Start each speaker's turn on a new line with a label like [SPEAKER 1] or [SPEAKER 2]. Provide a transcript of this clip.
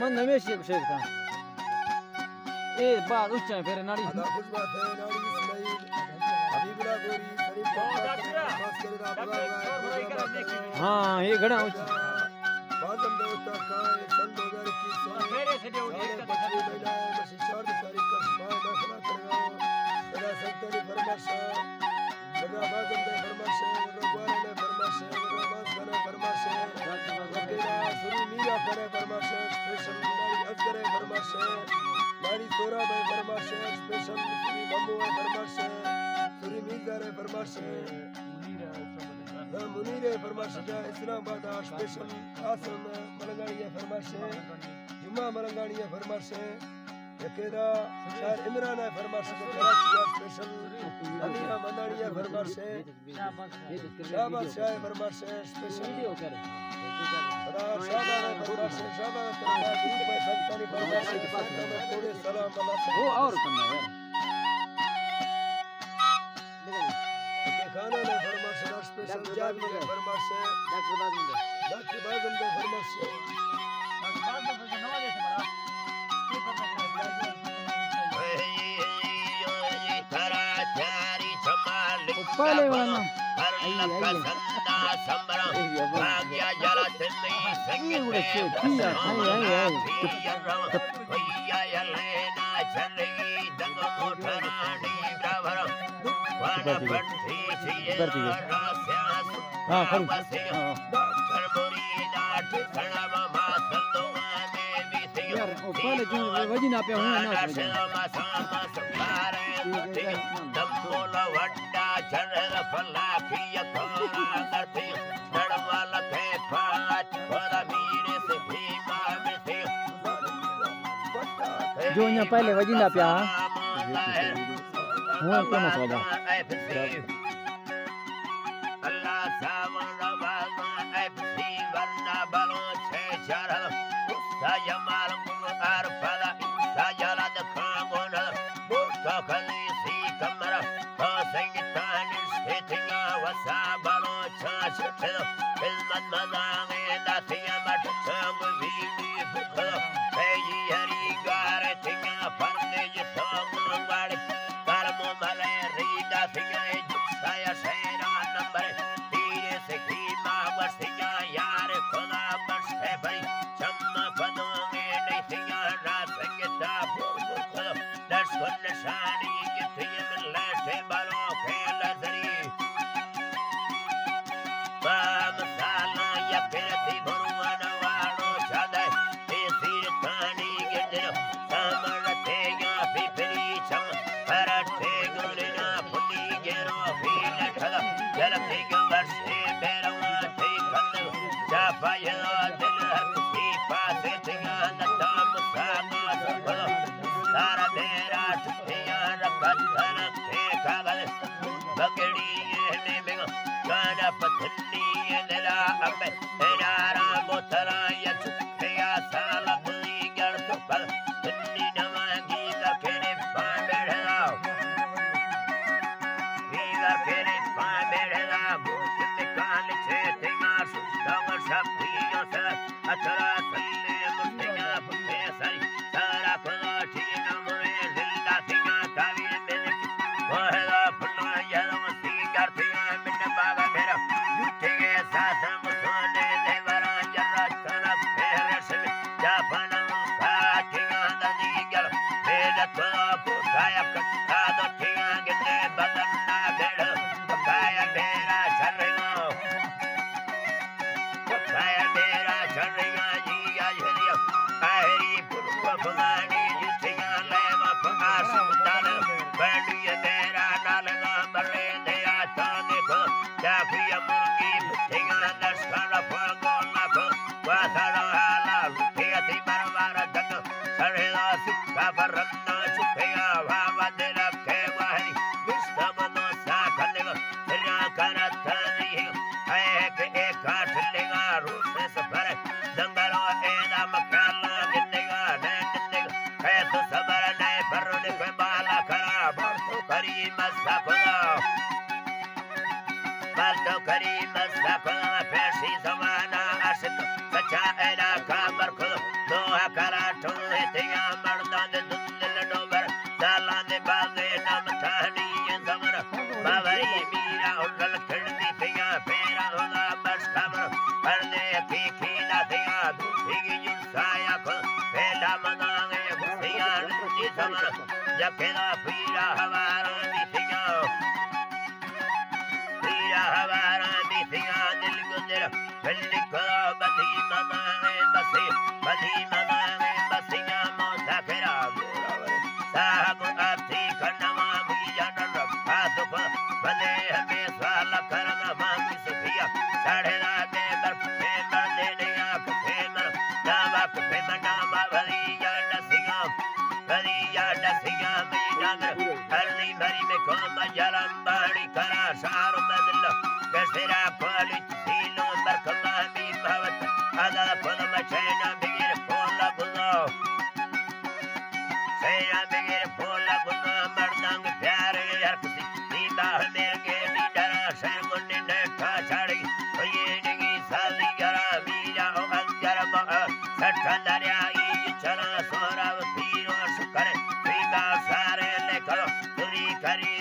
[SPEAKER 1] मन हमेशा शेख था ये बात उच्च है फिर नाड़ी
[SPEAKER 2] अदा खुश बात है नाड़ी इस्माइल हबीबुल्लाह गोरी शरीफ
[SPEAKER 1] हां ये घड़ा उच्च
[SPEAKER 2] बादम देवता का सन 2021 से मेरे से जो एक बच्ची महिला है बस 4 तारीख का सुबह दाखिला करेगा सदा संतरी फरमाइश सदा बादम दे फरमाइश रगवारे ने फरमाइश रबास करे फरमाइश वकीला सुरी मीरा करे फरमाइश स्पेशल नारी अजगरे फरमाइश नारी सोरा भाई फरमाइश स्पेशल सुरी बम्बू है फरमाइश सुरी मीरा रे फरमाइश मुनीरे फरमाइश जा इस्लामाबाद स्पेशल आसम मलंगानी फरमाइश जुम्मा मलंगानी फरमाइश यकेदा शायर इमरान है फरमाइश कराची स्पेशल अमीरा मंदानी फरमाइश शाहबाज शाह फरमाइश स्पेशल बड़ा शाहबाज फरमाइश शाहबाज तरह ग्रुप है संतानी फरमाइश थोड़े सलाम अल्लाह
[SPEAKER 1] वो और करना यार
[SPEAKER 2] खाना ने फरमाइश स्पेशल जाग में फरमाइश डॉक्टर बाजम दे फरमाइश
[SPEAKER 1] पहले वाला पहले जो वजन पे हुआ ना
[SPEAKER 3] चढ़ फलाखी थोड़ा करती नड़वाल थे पाँच और मीरे से भीमा में थे
[SPEAKER 1] जो यहाँ पहले वजीना पे हुआ क्यों मत वजह
[SPEAKER 3] अल्लाह सावन रवाना एफसी वरना बलों छे चढ़ उसका जमाल मुआर फला इंसा जलद खांगोन बुर्का खलीसी कमर Sabalo chachil ilman mazange dasiya mat sam vini fukha hey hari gare tinga parne ye samangwad karmo male rida singa jusaya sera number tire se khima wasiya yar khoda bashe bhai chamma panonge nei singa rasangta phukha das kon shani gitye late balo khel zari Cara समर जखेदा पीरा हवारा दिसिया पीरा हवारा दिसिया दिल गुजर बल्ली करो बधी मनावे बसे बधी मनावे बसिया मोता खेरा साहब आती करनवा मुझे न रखा तो बले हमें साल करना मांगी सुखिया साढ़े राते बर्फ पे देने आँख पे मर नावक पे मनावा भरिया डसिया मेरी डांगर हरनी भरी में कौन मजरम बाड़ी करा सार बदल कैसेरा पाली सीलो बरखमा मी भवत आदा पद मचैना बिगिर फोला बुलो सैना बिगिर फोला बुलो मर्दांग प्यारे यार किसी नींदा मेरे के नीडरा शहर मुन्ने नठा छाड़ी ये निगी साली जरा मीरा ओ अंजर मह सट्ठा दरियाई चला सोरा तीरो शुक्र सीधा सारे लेकर तुरी करी